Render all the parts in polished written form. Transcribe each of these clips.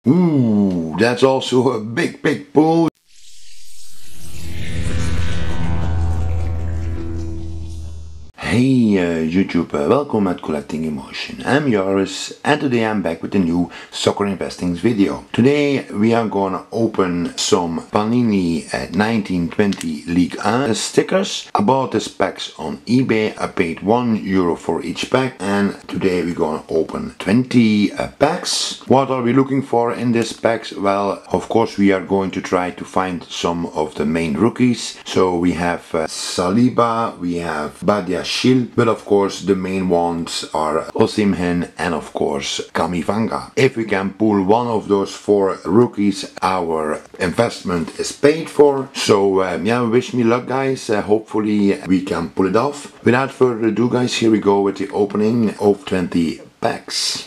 Ooh, that's also a big pull. Hey YouTube, welcome at Collecting Emotion. I'm Joris and today I'm back with a new soccer investing video. Today we are gonna open some Panini 1920 League 1 stickers. I bought these packs on eBay. I paid €1 for each pack and today we're gonna open 20 packs. What are we looking for in these packs? Well, of course we are going to try to find some of the main rookies. So we have Saliba, we have Badiashile, but of course the main ones are Osimhen and of course Kamavinga. If we can pull one of those 4 rookies, our investment is paid for. So yeah, wish me luck guys, hopefully we can pull it off. Without further ado guys, here we go with the opening of 20 packs.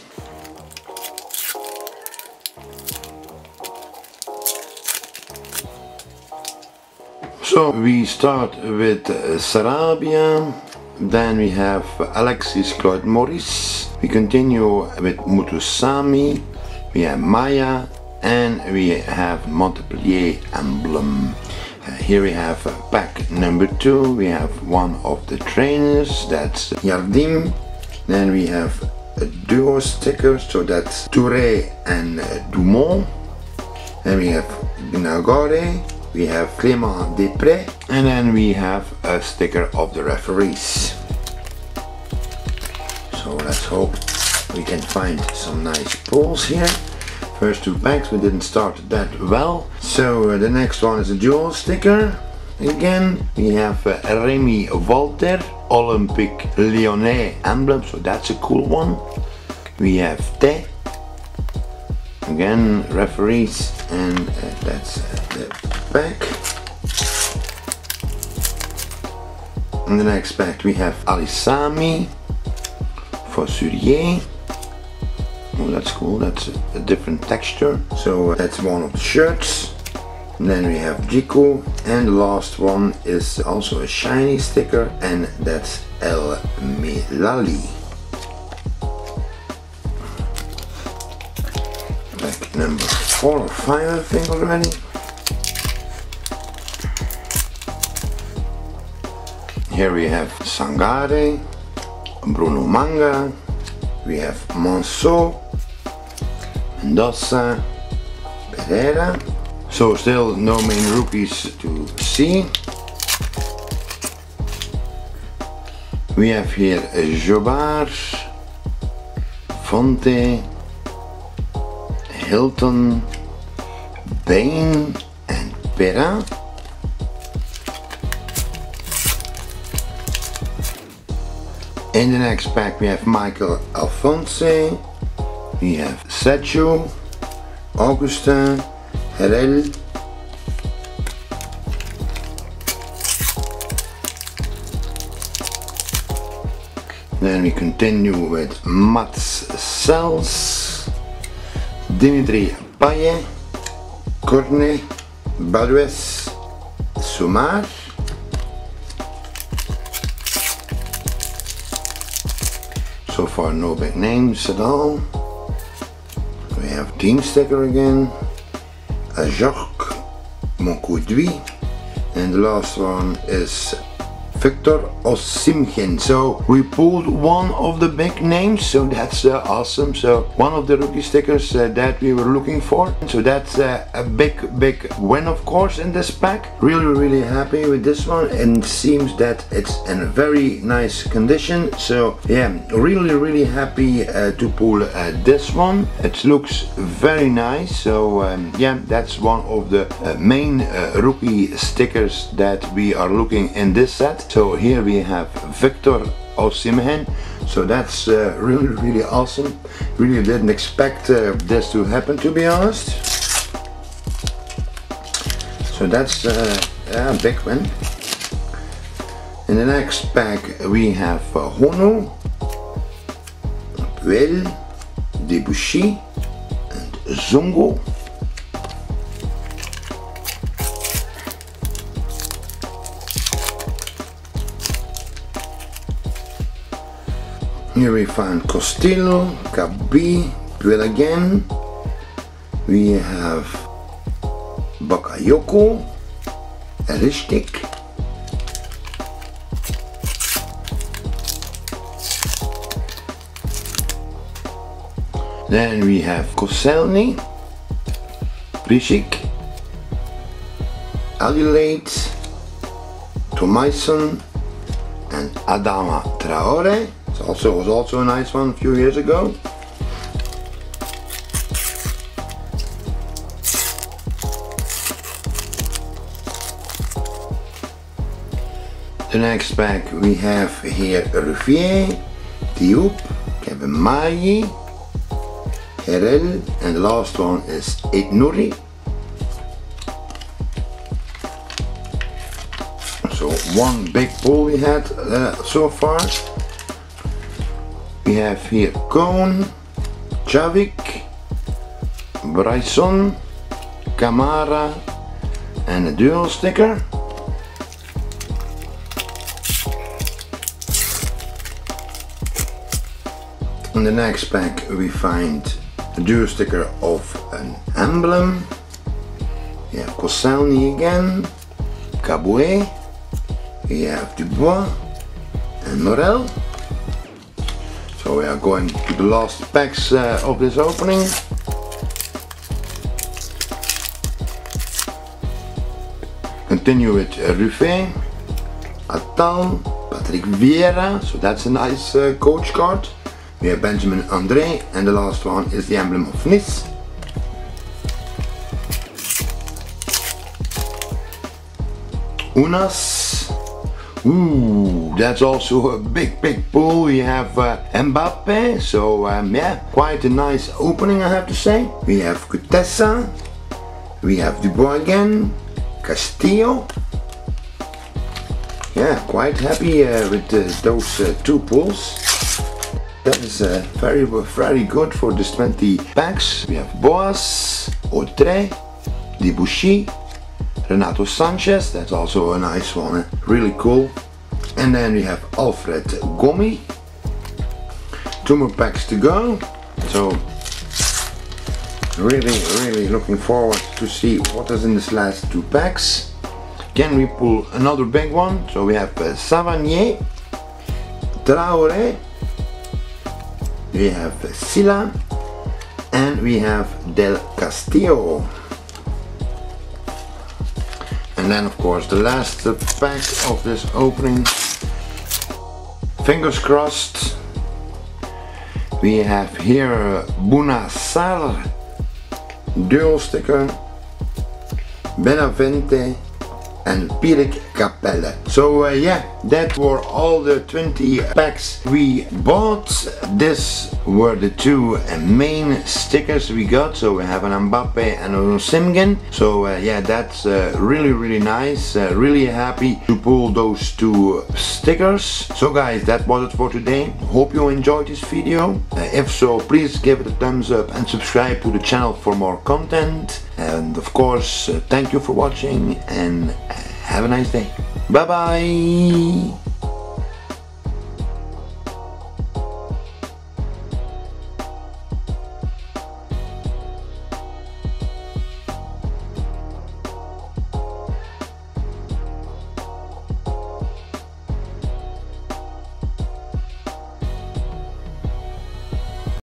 So we start with Sarabia. Then we have Alexis Cloyd Morris. We continue with Mutusami. We have Maya and we have Montpellier emblem. Here we have pack number 2. We have one of the trainers, that's Yardim. Then we have a duo sticker, so that's Touré and Dumont. Then we have Nagore. We have Clément Desprez, and then we have a sticker of the referees. So let's hope we can find some nice pulls here. First 2 packs we didn't start that well. So the next one is a dual sticker. Again we have Rémi Walter, Olympique Lyonnais emblem, so that's a cool one. We have Te, again referees, and that's the pack. In the next pack we have Alisami for Surier. Oh, that's cool, that's a different texture. So that's one of the shirts. And then we have Jiku, and the last one is also a shiny sticker, and that's El Milali. Pack number 4 or 5 I think already. Here we have Sangare, Bruno Manga, we have Monceau, Mendoza, Pereira. So still no main rookies to see. We have here Jobar, Fonte, Hilton, Bain and Perrin. In the next pack we have Michael Alphonse, we have Sergio, Augustin, Herel, then we continue with Mats Sels, Dimitri Payet, Cornet, Badues, Sumar. So far no big names at all. We have team sticker again, Ajorc, Moncoudui, and the last one is Victor Osimhen. So we pulled one of the big names, so that's awesome. So one of the rookie stickers that we were looking for. So that's a big win of course in this pack. Really happy with this one, and it seems that it's in a very nice condition. So yeah, really happy to pull this one. It looks very nice. So yeah, that's one of the main rookie stickers that we are looking in this set. So here we have Victor Osimhen. So that's really awesome. Really didn't expect this to happen, to be honest. So that's a big win. In the next pack we have Hono, Puel, Debuchy and Zongo. Here we find Costello, Kabi, Puel again. we have Bakayoko, Ristik, then we have Koscielny, Prisic, Adelaide, Tomason, and Adama Traore. It was also a nice one a few years ago. The next pack we have here Ruffier, Diop, Kevin Mayi, Herel, and the last one is Aït-Nouri. So one big pull we had so far. We have here Cohn, Chavik, Bryson, Kamara, and a dual sticker. In the next pack we find a dual sticker of an emblem. We have Koscielny again, Kaboué, we have Dubois and Morel. So we are going to the last packs of this opening. Continue with Ruffier, Attal, Patrick Vieira, so that's a nice coach card. We have Benjamin André, and the last one is the emblem of Nice. Unas. Ooh, that's also a big pull. We have Mbappe, so yeah, quite a nice opening I have to say. We have Kutesa, we have Dubois again, Castillo. Yeah, quite happy with those two pulls. That is very good for this 20 packs. We have Boas, Autré, Debuchy, Renato Sanchez, that's also a nice one, really cool. And then we have Alfred Gomi. 2 more packs to go. So really looking forward to see what is in this last 2 packs. Can we pull another big one? So we have Savanier, Traoré, we have Silla, and we have Del Castillo. And then of course the last pack of this opening. Fingers crossed. We have here Bouna Sarr, dual sticker, Benavente, and Pierrick Capelle. So yeah, that were all the 20 packs we bought. This were the 2 main stickers we got. So we have an Mbappe and a Simgen. So yeah, that's really nice. Really happy to pull those 2 stickers. So guys, that was it for today. Hope you enjoyed this video. If so, please give it a thumbs up and subscribe to the channel for more content. And of course, thank you for watching and have a nice day. Bye bye.